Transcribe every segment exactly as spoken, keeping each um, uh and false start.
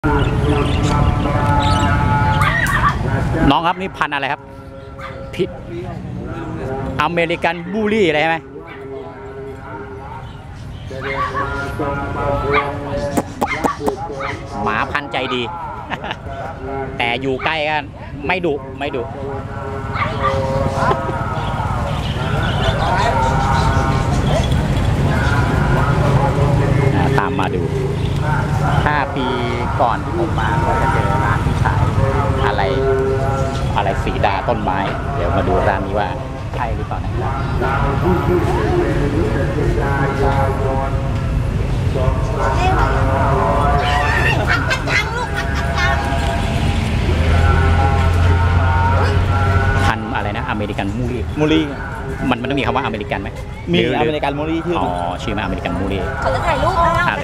น้องครับนี่พันอะไรครับพิอเมริกันบูลลี่อะไรใช่ไหมหมาพันใจดี แต่อยู่ใกล้กันไม่ดุไม่ดุตามมาดูห้าปีก่อนที่ผมมาก็จะเจอร้านที่ขายอะไรอะไรสีดาต้นไม้เดี๋ยวมาดูร้านนี้ว่าใช่หรือเปล่านะครับพันอะไรนะอเมริกันมูลี่มูลี่มันมันต้องมีคำว่าอเมริกันไหมมีอเมริกันมูลี่ชื่ออ๋อชื่อมาอเมริกันมูลี่เขาจะถ่ายรูปแล้วกัน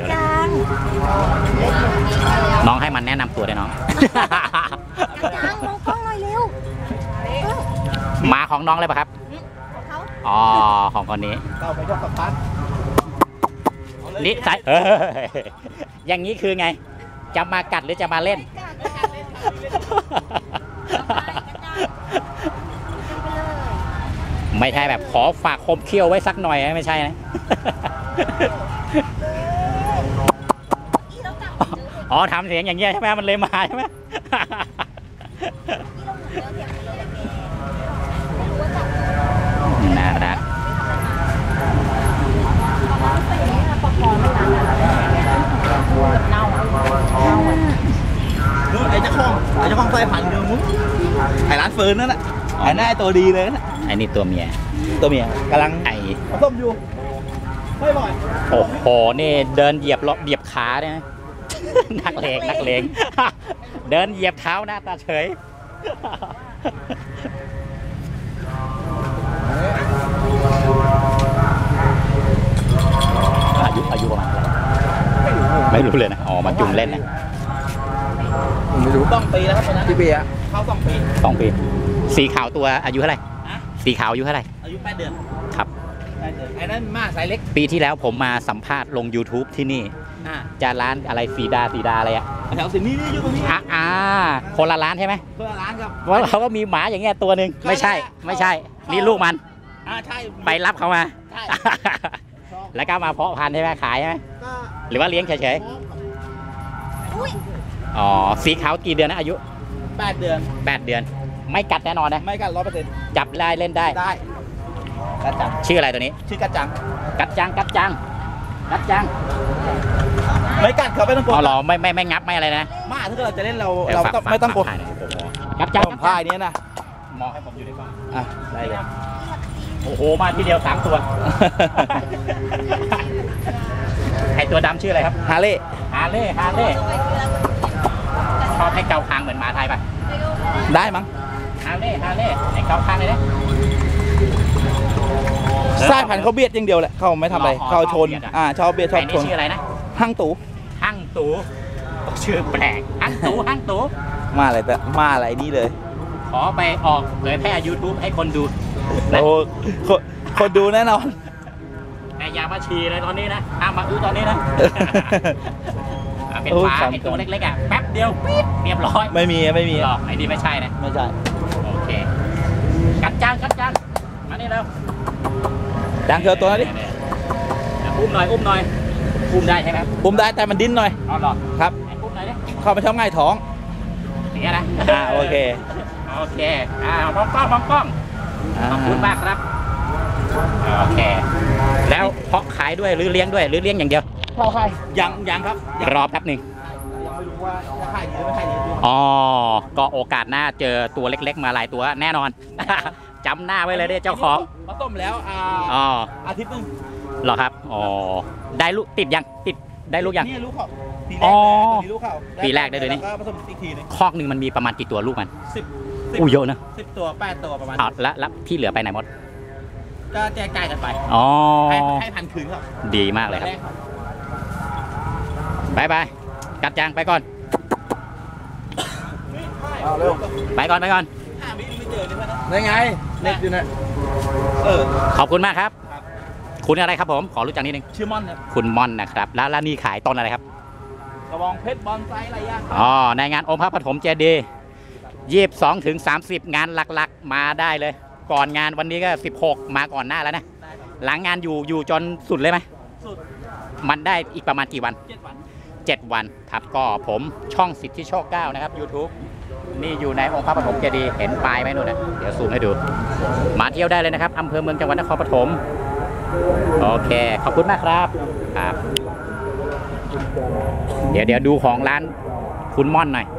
น้องให้มันแนะนำตัวด้วยน้องจังมองกล้องหน่อยเร็วมาของน้องเลยป่ะครับอ๋อของคนนี้เราไปชอบกับพันนี่ใส่อย่างนี้คือไงจะมากัดหรือจะมาเล่นไม่ใช่แบบขอฝากคมเขี้ยวไว้สักหน่อยไม่ใช่นะอ๋อทำเสียงอย่างเงี้ยใช่ไหมมันเลยมาใช่ไหมน่ารักนู้นไอ้เจ้าของไอ้เจ้าของไฟพันเดิมมุ้งไอ้ร้านเฟิร์นนั่นแหละไอ้หน้าตัวดีเลยนะไอ้นี่ตัวเมียตัวเมียกำลังไอ้ผสมอยู่ไม่บ่อยโอ้โหนี่เดินเหยียบล้อเหยียบขาเนี่ยนักเลงนักเลงเดินเหยียบเท้าหน้าตาเฉยอายุอายุประมาณไม่รู้เลยนะอ๋อมาจุ่มเล่นนะไม่รู้ต้องปีแล้วครับตอนนั้นกี่ปีอะเข้าสองปีสองปีสีขาวตัวอายุเท่าไหร่สีขาวอายุเท่าไหร่อายุแปดเดือนครับไอ้นั่นมาสายเล็กปีที่แล้วผมมาสัมภาษณ์ลง YouTube ที่นี่จะร้านอะไรสีดาสีดาอะไรอะแถวสีนี้อยู่ตรงนี้อ่าอ่าคนละร้านใช่ไหมคนละร้านครับว่าเขาก็มีหมาอย่างเงี้ยตัวหนึ่งไม่ใช่ไม่ใช่นี่ลูกมันอ่าใช่ไปรับเขามาแล้วก็มาเพาะพันธุ์ใช่ไหมขายใช่ไหมหรือว่าเลี้ยงเฉยๆอ๋อสีขาวกี่เดือนนะอายุแปดเดือนแปดเดือนไม่กัดแน่นอนนะไม่กัดร้อยเปอร์เซ็นต์จับได้เล่นได้ได้กัดจังชื่ออะไรตัวนี้ชื่อกัดจังกัดจังกัดจังกัดจังไม่กัดเขาไม่ต้องกลัวอ๋อหรอไม่ไม่ไม่งับไม่อะไรนะมาถ้าเราจะเล่นเราเราไม่ต้องกลัวกัดจังผ้าเนี้ยนะมองให้ผมอยู่ในกล้องอ่ะได้เลยโอ้โหมาทีเดียวสามตัวไอตัวดำชื่ออะไรครับฮาเล่ฮาเล่ฮาเล่ชอบให้เกาคางเหมือนหมาไทยป่ะได้มั้งฮาเล่ฮาเล่ไอเกาคางเลยนะสายพันธุ์เขาเบียดอย่างเดียวแหละเขาไม่ทำอะไรเขาชนอ่าชอบเบียดชอบชนชื่ออะไรนะหั่งตูหั่งตูชื่อแปลกหั่งตูหั่งตูมาอะไรแต่มาอะไรนี่เลยขอไปออกเผยแพร่ YouTube ให้คนดูโอ้คนคนดูแน่นอนแต่อย่ามาฉี่เลยตอนนี้นะห้ามมาอื้อตอนนี้นะเป็นฟ้าไอตัวเล็กๆอ่ะแป๊บเดียวปี๊ดเรียบร้อยไม่มีไม่มีหรอกไอ้นี่ไม่ใช่นะไม่ใช่โอเคกัดจานกัดจานมานี่แล้วดังเธอตัวนั้นดิอุ้มหน่อยอุ้มหน่อยอุ้มได้ใช่ไหมอุ้มได้แต่มันดิ้นหน่อยอ๋อหรอครับอุ้มหน่อยดิเข้าไปช่องง่ายท้องอย่างเงี้ยนะอ่าโอเคโอเคอ่ามองกล้องมองกล้องขอบคุณมากครับโอเคแล้วเพาะขายด้วยหรือเลี้ยงด้วยหรือเลี้ยงอย่างเดียวเพาะขายยังยังครับรอแป๊บหนึ่งยังไม่รู้ว่าจะขายดีหรือไม่ขายดีอ๋อก็โอกาสหน้าเจอตัวเล็กๆมาหลายตัวแน่นอนจำหน้าไว้เลยเจ้าของมาต้มแล้วอ๋ออาทิตย์นึงเหรอครับอ๋อได้ลูกติดยังติดได้ลูกยังนี่ลูกเขาอ๋อปีแรกได้เลยนี่ก็ผสมอีกทีนึงคอกหนึ่งมันมีประมาณกี่ตัวลูกมันสิบอู้เยอะนะสิบตัวแปดตัวประมาณอ๋อแล้วแล้วที่เหลือไปไหนหมดก็แจกจ่ายกันไปอ๋อให้พันคืนครับดีมากเลยครับบายบายกัดจางไปก่อนไปก่อนไปก่อนได้ไงเน็ตอยู่นะเออขอบคุณมากครับคุณอะไรครับผมขอรู้จักนิดนึงชื่อม่อนครับคุณม่อนนะครับแล้วแล้วนี่ขายต้นอะไรครับกระบองเพชรบอนไซอะไรอย่างอ๋อในงานองค์พระปฐมเจดีย์ยี่สิบสองถึงสามสิบงานหลักๆมาได้เลย ก่อนงานวันนี้ก็สิบหกมาก่อนหน้าแล้วนะหลังงานอยู่อยู่จนสุดเลยไหมสุดมันได้อีกประมาณกี่วันเจ็ดวันเจ็ดวันครับก็ผมช่องสิทธิโชคเก้านะครับ YouTube นี่อยู่ในองค์พระปฐมเจดีย์เห็นปลายไหมนู่นนะเดี๋ยวซูมให้ดู มาเที่ยวได้เลยนะครับอำเภอเมืองจังหวัดนครปฐมโอเคขอบคุณมากครับครับ เดี๋ยวเดี๋ยวดูของร้านคุณม่อนหน่อย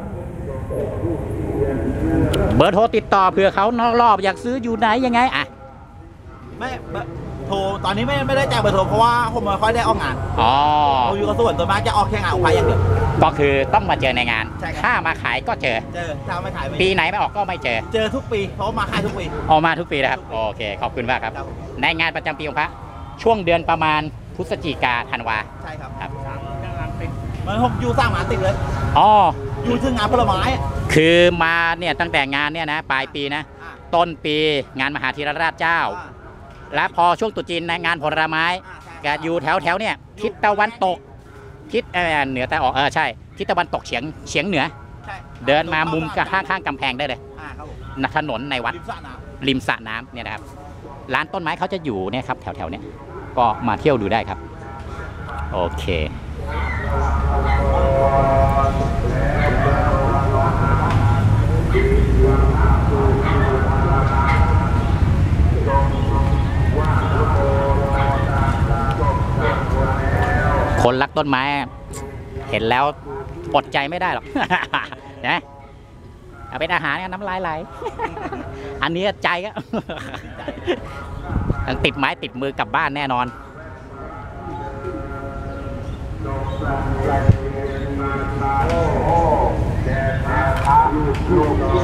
เบอร์โทรติดต่อเผื่อเขานอกรอบอยากซื้ออยู่ไหนยังไงอ่ะไม่โทรตอนนี้ไม่ไม่ได้แจ้งเบอร์โทรเพราะว่าผมไม่ค่อยได้ออกงานอ๋อผมอยู่กับส่วนตัวมากจะออกแค่งานองค์พระอย่างเดียวก็คือต้องมาเจอในงานใช่ครับถ้ามาขายก็เจอเจอถ้าไม่ขายไม่ปีไหนไม่ออกก็ไม่เจอเจอทุกปีเพราะมาขายทุกปีออกมาทุกปีนะครับโอเคขอบคุณมากครับครับในงานประจำปีของพระช่วงเดือนประมาณพฤศจิกาธันวาใช่ครับครับงานติดมันผมอยู่สร้างงานติดเลยอ๋ออยู่ถึงงานผลไม้อะคือมาเนี่ยตั้งแต่งานเนี่ยนะปลายปีนะอ่าต้นปีงานมหาธีรราชเจ้าอ่าและพอช่วงตรุษจีนนะงานผลไม้อ่าใช่ก็อยู่แถวแถวๆเนี่ยทิศตะวันตกทิศเอ่อเหนือแต่ออกเออใช่ทิศตะวันตกเฉียงเฉียงเหนือใช่เดินมามุมข้างข้างๆกำแพงได้เลยอ่าครับผมณถนนในวัดริมสระน้ริมสระน้ำเนี่ยนะครับร้านต้นไม้เขาจะอยู่เนี่ยครับแถวแถวๆเนี่ยก็มาเที่ยวดูได้ครับ โอเค คนรักต้นไม้เห็นแล้วอดใจไม่ได้หรอก นะเอาเป็นอาหารก็น้ำลายไหล อันนี้ใจก็ ยังติดไม้ติดมือกลับบ้านแน่นอนำ